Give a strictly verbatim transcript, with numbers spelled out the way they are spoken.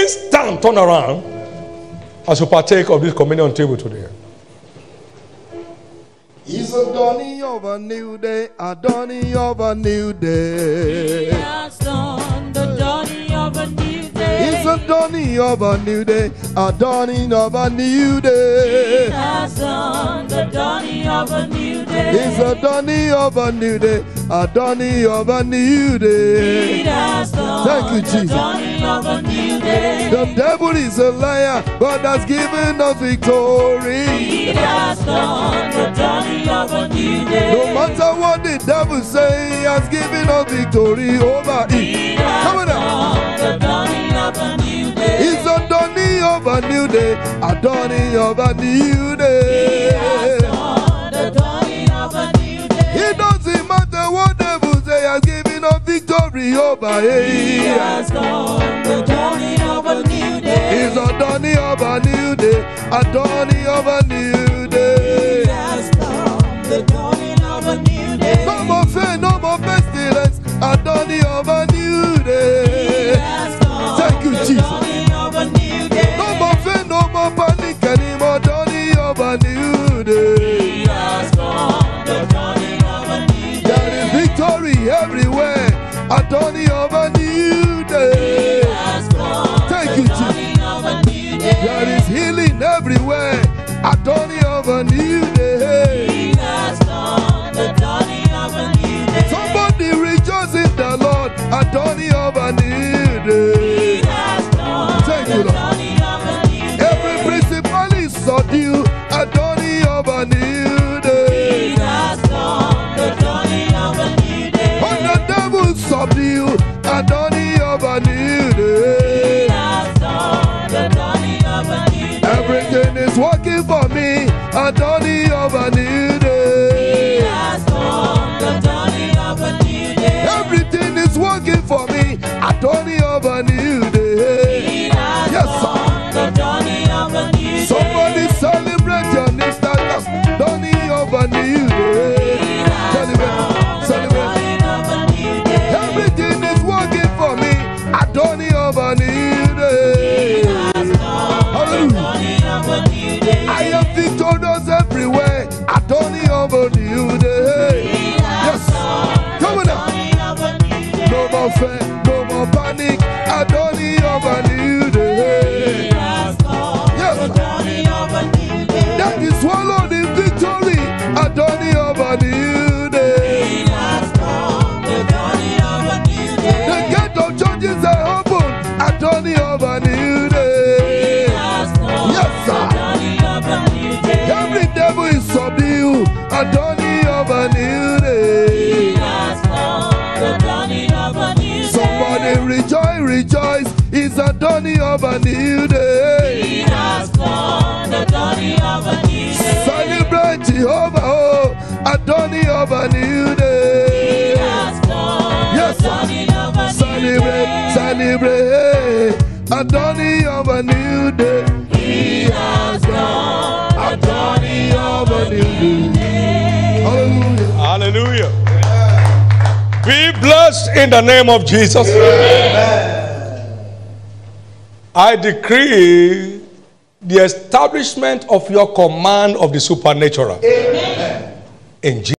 Please stand, turn around as you partake of this communion table today. It's a dawning of a new day, a dawning of a new day. He has done the dawning of a new day. It's a dawning of a new day, a dawning of a new day. He has done the dawning of a new day. It's a dawning of a new day, a dawning of a new day. He has done Thank you, the Jesus. dawning of a new day. The devil is a liar, God has given us victory. He has done the dawning of a new day. No matter what the devil say, he has given us victory over He it. has Come on now. done the dawning of a new day. It's a dawning of a new day, a dawning of a new He day. has done the dawning of a new day. It doesn't matter what devil say, he has given us victory over He it. has done the dawning of a new day. It's a dawning of a new day, a dawning of a new day. He has done the dawning of a new day. No more fear, no more pestilence, a dawning of a new He day. has done Thank you, the Jesus. dawning of a new day. No more fear, no more panic anymore, dawning of a new day. He has done the dawning of a new There day. is victory everywhere, a dawning of a new day. He has done Thank the you, Jesus. dawning of a new day. There is healing everywhere, a dawning of a new day. He has done the dawning of a new day. Somebody rejoice in the Lord, a dawning of a new He day. has done Thank the you, Lord. dawning of a new day. Every principle is subdued, a dawning of a new He day. has done the dawning of a new day. When the devil subdued, a dawning of a new He day. has done the dawning of a new day. Everything is working for me, a dawning of a new He day. has done the dawning of a new day. Everything is working for me, a dawning of a new He day. has Yes, sir. done the dawning of a new day. Somebody celebrate your new status, dawning of a new day. He has Celebrate, done the celebrate. dawning of a new day. Everything is working for me, a dawning of a new day. He has done the Hallelujah. dawning of a new day. I am victorious everywhere, a dawning of a new day. He has Yes, done come the on now. dawning of a new day. No more fear, no more panic, a dawning of a new He day. has done Yes, the sir. dawning of a new day. That is swallowed in victory, a dawning of a new He day. has done the dawning of a new day. The gate of churches are open, a dawning of a new He day. has done Yes, the sir. dawning of a new day. Every devil is subdued, a dawning of a new He day. has done the dawning of a new day. Somebody rejoice, rejoice, it's a dawning of a new He day. has done the dawning of a new day. Celebrate Jehovah, oh, a dawning of a new He day. has done Yes, the sir. dawning of a new Celebrate, day. celebrate, a dawning of a new day. He has done A dawning of a new day. Hallelujah. Hallelujah. Be blessed in the name of Jesus. I decree the establishment of your command of the supernatural. Amen. In Jesus'